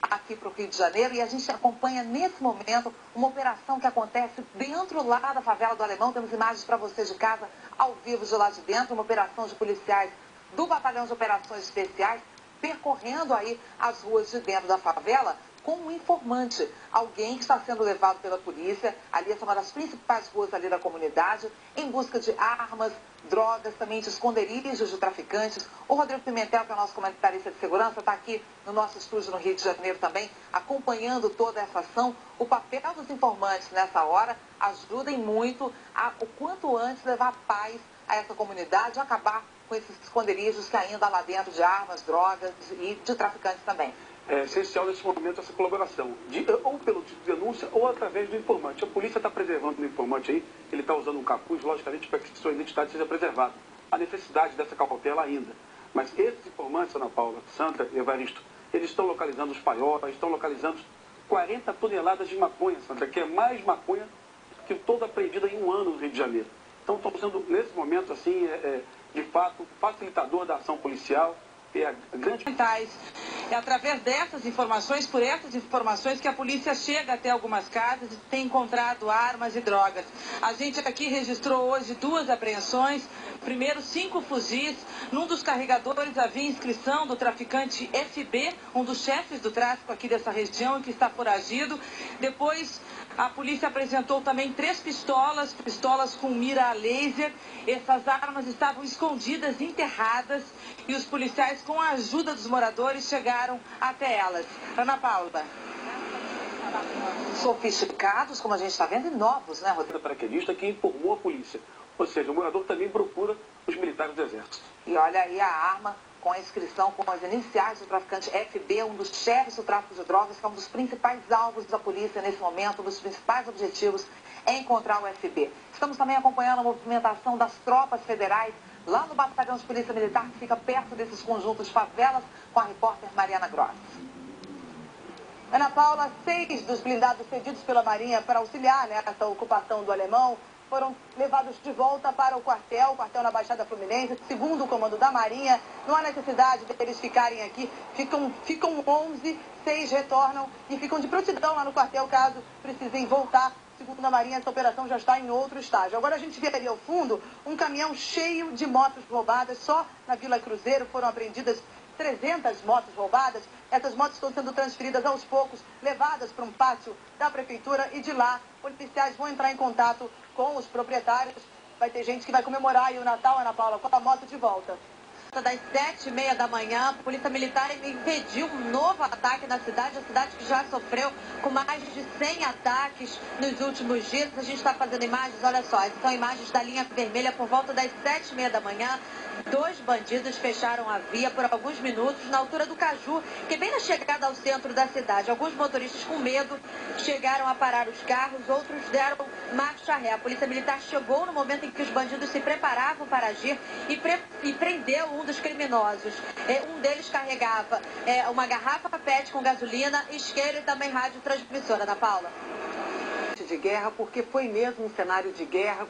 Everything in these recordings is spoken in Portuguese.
aqui para o Rio de Janeiro e a gente acompanha nesse momento uma operação que acontece dentro lá da favela do Alemão. Temos imagens para vocês de casa, ao vivo de lá de dentro, uma operação de policiais do Batalhão de Operações Especiais percorrendo aí as ruas de dentro da favela com um informante, alguém que está sendo levado pela polícia, ali essa é uma das principais ruas ali da comunidade, em busca de armas, drogas, também de esconderijos de traficantes. O Rodrigo Pimentel, que é o nosso comentarista de segurança, está aqui no nosso estúdio no Rio de Janeiro também, acompanhando toda essa ação. O papel dos informantes nessa hora ajudem muito a, o quanto antes, levar paz a essa comunidade, acabar com esses esconderijos que ainda há lá dentro de armas, drogas e de traficantes também. É essencial nesse momento essa colaboração, ou pelo tipo de denúncia ou através do informante. A polícia está preservando o informante aí, ele está usando um capuz, logicamente, para que sua identidade seja preservada. Há necessidade dessa cautela ainda. Mas esses informantes, Ana Paula, Sandra e Evaristo, eles estão localizando os paiotas, estão localizando 40 toneladas de maconha, Sandra, que é mais maconha que toda apreendida em um ano no Rio de Janeiro. Então estão sendo, nesse momento, assim, de fato, facilitador da ação policial. É através dessas informações, por essas informações, que a polícia chega até algumas casas e tem encontrado armas e drogas. A gente aqui registrou hoje 2 apreensões. Primeiro, 5 fuzis. Num dos carregadores havia inscrição do traficante FB, um dos chefes do tráfico aqui dessa região e que está foragido. Depois, a polícia apresentou também 3 pistolas com mira a laser. Essas armas estavam escondidas, enterradas, e os policiais, com a ajuda dos moradores, chegaram até elas. Ana Paula. Sofisticados, como a gente está vendo, e novos, né, Rodrigo? O paraquedista que informou a polícia. Ou seja, o morador também procura os militares do Exército. E olha aí a arma com a inscrição com as iniciais do traficante FB, um dos chefes do tráfico de drogas, que é um dos principais alvos da polícia nesse momento, um dos principais objetivos é encontrar o FB. Estamos também acompanhando a movimentação das tropas federais lá no Batalhão de Polícia Militar, que fica perto desses conjuntos de favelas, com a repórter Mariana Gross. Ana Paula, 6 dos blindados cedidos pela Marinha para auxiliar nessa ocupação do Alemão foram levados de volta para o quartel na Baixada Fluminense. Segundo o comando da Marinha, não há necessidade deles ficarem aqui. Ficam 11, 6 retornam e ficam de prontidão lá no quartel caso precisem voltar. Segundo a Marinha, essa operação já está em outro estágio. Agora a gente vê ali ao fundo um caminhão cheio de motos roubadas. Só na Vila Cruzeiro foram apreendidas 300 motos roubadas. Essas motos estão sendo transferidas aos poucos, levadas para um pátio da prefeitura e de lá, policiais vão entrar em contato com os proprietários. Vai ter gente que vai comemorar aí o Natal, Ana Paula, com a moto de volta. Das 7h30 da manhã, a Polícia Militar impediu um novo ataque na cidade, a cidade que já sofreu com mais de 100 ataques nos últimos dias. A gente está fazendo imagens, olha só, essas são imagens da linha vermelha por volta das 7h30 da manhã. 2 bandidos fecharam a via por alguns minutos na altura do Caju, que é bem na chegada ao centro da cidade. Alguns motoristas com medo chegaram a parar os carros, outros deram marcha ré. A Polícia Militar chegou no momento em que os bandidos se preparavam para agir e prendeu um dos criminosos. Um deles carregava uma garrafa PET com gasolina, isqueiro e também rádio transmissora. Ana Paula. De guerra, porque foi mesmo um cenário de guerra.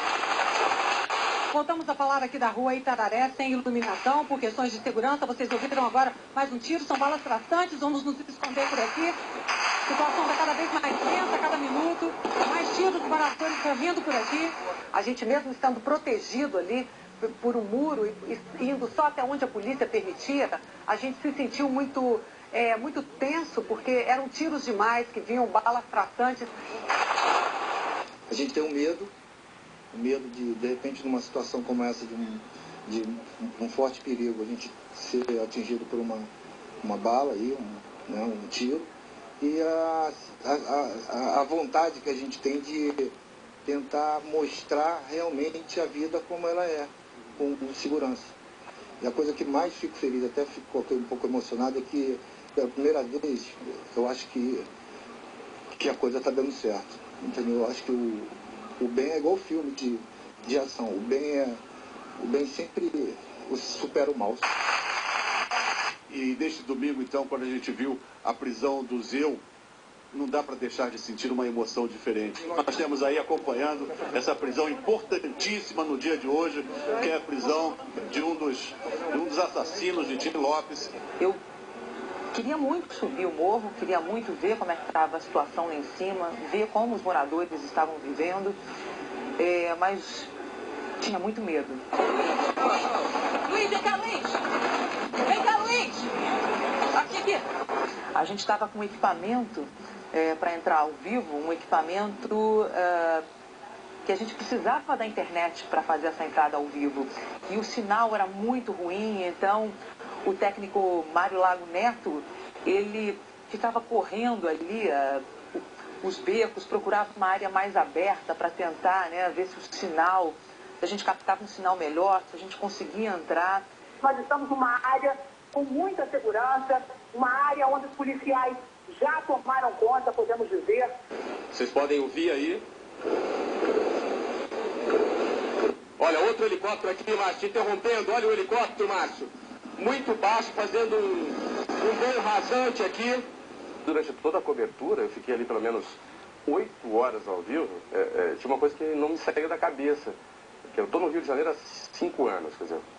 Voltamos a falar aqui da rua Itararé, sem iluminação, por questões de segurança. Vocês ouviram agora mais um tiro, são balas traçantes, vamos nos esconder por aqui. A situação está cada vez mais tensa, a cada minuto, mais tiros, moradores correndo por aqui. A gente mesmo estando protegido ali por um muro e indo só até onde a polícia permitia, a gente se sentiu muito tenso, porque eram tiros demais, que vinham balas traçantes. A gente tem um medo de repente, numa situação como essa, de um forte perigo, a gente ser atingido por uma bala, aí, um tiro, e a vontade que a gente tem de tentar mostrar realmente a vida como ela é, com segurança. E a coisa que mais fico feliz, até fico um pouco emocionado, é que pela primeira vez eu acho que a coisa está dando certo, entendeu? Eu acho que o bem é igual filme de ação. O bem sempre supera o mal. E neste domingo, então, quando a gente viu a prisão do Zeu, não dá para deixar de sentir uma emoção diferente. Nós temos aí acompanhando essa prisão importantíssima no dia de hoje, que é a prisão de um dos assassinos de Tim Lopes. Eu Queria muito subir o morro, queria muito ver como é que estava a situação lá em cima, ver como os moradores estavam vivendo, mas tinha muito medo. Luiz, vem cá, Luiz! Vem cá, Luiz! Aqui! A gente estava com equipamento para entrar ao vivo, um equipamento que a gente precisava da internet para fazer essa entrada ao vivo. E o sinal era muito ruim, então o técnico Mário Lago Neto, ele ficava correndo ali os becos, procurava uma área mais aberta para tentar, né, ver se o sinal, se a gente captava um sinal melhor, se a gente conseguia entrar. Nós estamos numa área com muita segurança, uma área onde os policiais já tomaram conta, podemos dizer. Vocês podem ouvir aí. Olha, outro helicóptero aqui, Márcio, interrompendo. Olha o helicóptero, Márcio. Muito baixo, fazendo um voo rasante aqui. Durante toda a cobertura, eu fiquei ali pelo menos 8 horas ao vivo. Tinha uma coisa que não me saía da cabeça. Que eu estou no Rio de Janeiro há 5 anos, quer dizer,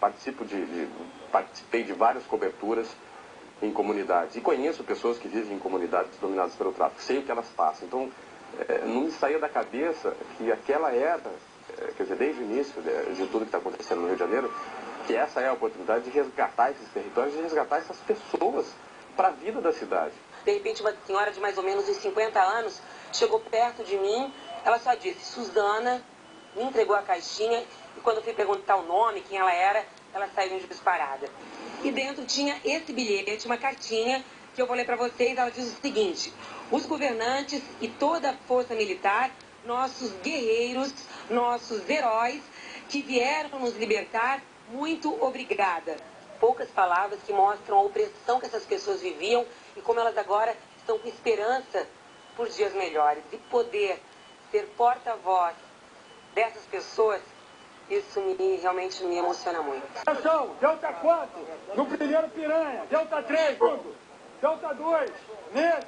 participei de várias coberturas em comunidades. E conheço pessoas que vivem em comunidades dominadas pelo tráfico. Sei o que elas passam. Então, não me saía da cabeça que aquela era, quer dizer, desde o início de tudo que está acontecendo no Rio de Janeiro, que essa é a oportunidade de resgatar esses territórios, de resgatar essas pessoas para a vida da cidade. De repente, uma senhora de mais ou menos uns 50 anos chegou perto de mim, ela só disse, Suzana, me entregou a caixinha e quando eu fui perguntar o nome, quem ela era, ela saiu disparada. E dentro tinha esse bilhete, uma cartinha, que eu vou ler para vocês. Ela diz o seguinte: os governantes e toda a força militar, nossos guerreiros, nossos heróis, que vieram nos libertar, muito obrigada. Poucas palavras que mostram a opressão que essas pessoas viviam e como elas agora estão com esperança por dias melhores. E poder ser porta-voz dessas pessoas, isso realmente me emociona muito. Atenção, Delta 4, no primeiro Piranha, Delta 3, Delta 2, nesse,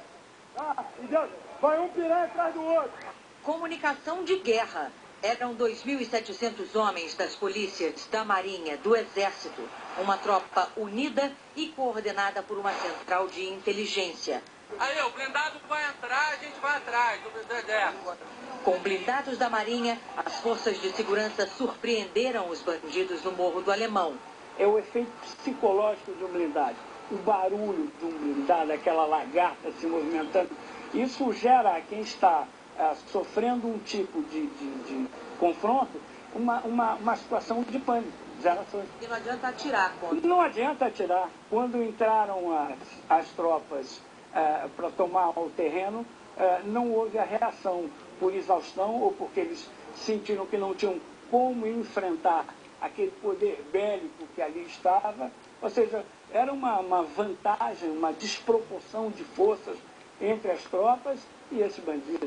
e vai um Piranha atrás do outro. Comunicação de guerra. Eram 2.700 homens das polícias, da Marinha, do Exército. Uma tropa unida e coordenada por uma central de inteligência. Aí, o blindado vai entrar, a gente vai atrás do Exército. Com blindados da Marinha, as forças de segurança surpreenderam os bandidos no Morro do Alemão. É o efeito psicológico de um blindado. O barulho de um blindado, aquela lagarta se movimentando, isso gera a quem está sofrendo um tipo de confronto, uma situação de pânico. E não adianta atirar. Não adianta atirar. Quando entraram as tropas para tomar o terreno, não houve a reação por exaustão ou porque eles sentiram que não tinham como enfrentar aquele poder bélico que ali estava. Ou seja, era uma vantagem, uma desproporção de forças entre as tropas e esses bandidos.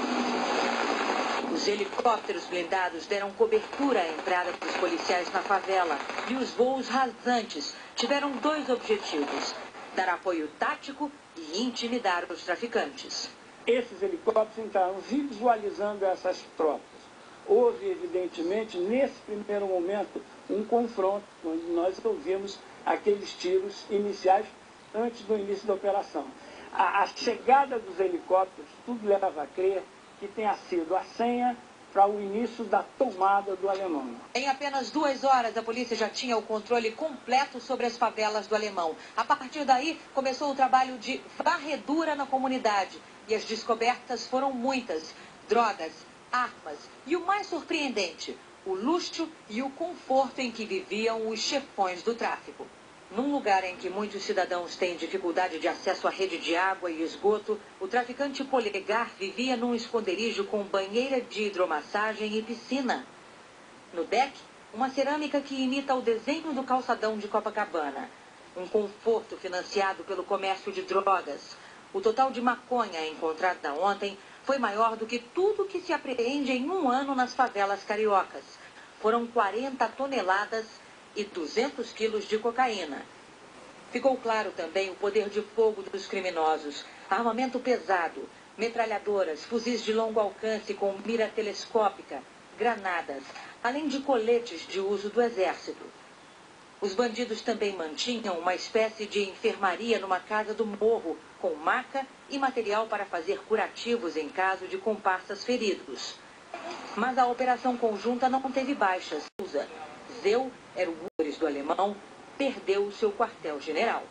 Os helicópteros blindados deram cobertura à entrada dos policiais na favela e os voos rasantes tiveram 2 objetivos: dar apoio tático e intimidar os traficantes. Esses helicópteros entraram visualizando essas tropas. Houve, evidentemente, nesse primeiro momento, um confronto, onde nós ouvimos aqueles tiros iniciais antes do início da operação. A chegada dos helicópteros, tudo leva a crer que tenha sido a senha para o início da tomada do Alemão. Em apenas 2 horas, a polícia já tinha o controle completo sobre as favelas do Alemão. A partir daí, começou o trabalho de varredura na comunidade. E as descobertas foram muitas: drogas, armas e o mais surpreendente, o luxo e o conforto em que viviam os chefões do tráfico. Num lugar em que muitos cidadãos têm dificuldade de acesso à rede de água e esgoto, o traficante Polegar vivia num esconderijo com banheira de hidromassagem e piscina. No deck, uma cerâmica que imita o desenho do calçadão de Copacabana. Um conforto financiado pelo comércio de drogas. O total de maconha encontrada ontem foi maior do que tudo que se apreende em um ano nas favelas cariocas. Foram 40 toneladas e 200 quilos de cocaína. Ficou claro também o poder de fogo dos criminosos. Armamento pesado, metralhadoras, fuzis de longo alcance com mira telescópica, granadas, além de coletes de uso do Exército. Os bandidos também mantinham uma espécie de enfermaria numa casa do morro, com maca e material para fazer curativos em caso de comparsas feridos. Mas a operação conjunta não teve baixas. Zeu era o líder do Alemão, perdeu o seu quartel-general.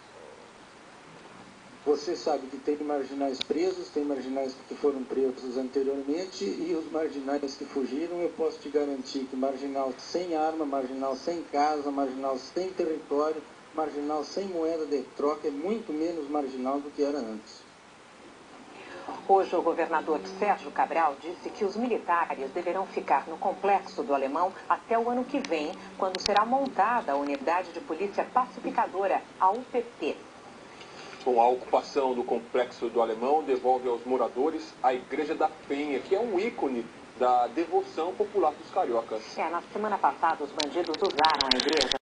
Você sabe que tem marginais presos, tem marginais que foram presos anteriormente e os marginais que fugiram, eu posso te garantir que marginal sem arma, marginal sem casa, marginal sem território, marginal sem moeda de troca é muito menos marginal do que era antes. Hoje, o governador Sérgio Cabral disse que os militares deverão ficar no Complexo do Alemão até o ano que vem, quando será montada a Unidade de Polícia Pacificadora, a UPP. Bom, a ocupação do Complexo do Alemão devolve aos moradores a Igreja da Penha, que é um ícone da devoção popular dos cariocas. Na semana passada, os bandidos usaram a igreja